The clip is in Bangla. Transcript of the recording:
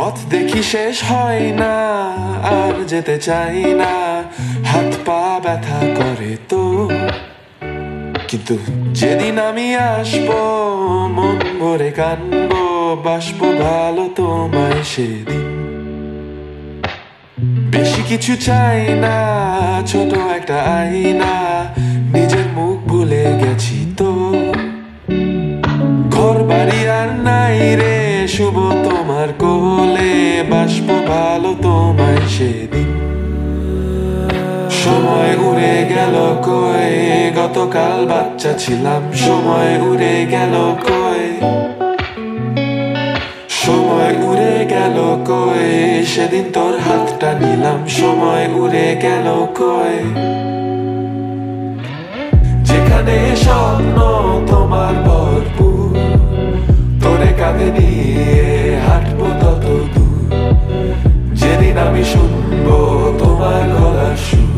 পথ দেখি শেষ হয় না, আর যেতে চাই না, হাত পা ব্যথা করে তো। কিন্তু যেদিন আমি আসবো, মন ভরে কানবো, বাসবো ভালো তোমায় সেদিন। বেশি কিছু চাই না, ছোট একটা আয়না, নিজের মুখ ভুলে গেছি তো। ঘর বাড়ি আর নাই রে, শুভ তোমার কোলে, বাসবো ভালো তোমায় সেদিন। সময় উড়ে গেল কই, গতকাল বাচ্চা ছিলাম, সময় উড়ে গেল কই। সময় উড়ে গেল কই, সেদিন তোর হাতটা নিলাম, সময় উড়ে গেল কই। যেখানে স্বপ্ন তোমার ভরপুর, তোরে কাঁধে নিয়ে হাঁটবো তত দূর। যেদিন আমি শুনবো তোমার গলার সুর,